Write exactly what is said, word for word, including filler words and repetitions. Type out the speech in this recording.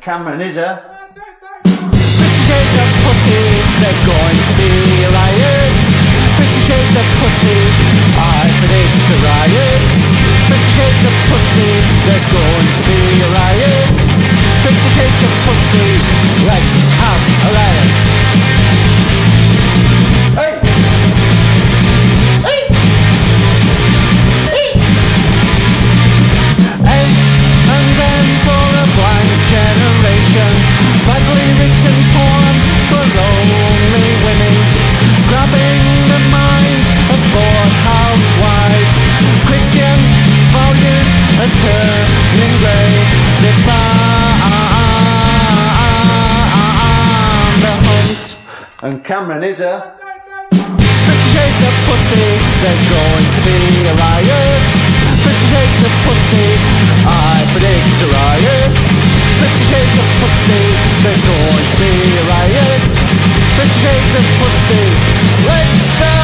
Cameron is a Fifty shades of pussy, there's going to be a riot. Fifty shades of pussy, I predict a riot. Fifty shades of pussy, there's going to be a riot. Fifty shades of pussy, let's have a riot. Hey! Hey! Hey! S and M for a blank generation. Badly written poem for lonely women, grabbing the minds of bored housewives. Christian values are turning grey. They found the hunt. and Cameron is a Fifty shades of pussy, there's going to be a riot. Fifty shades of pussy, I predict a riot. Fifty shades of pussy, there's going to be a riot. Fifty shades of pussy, let's start.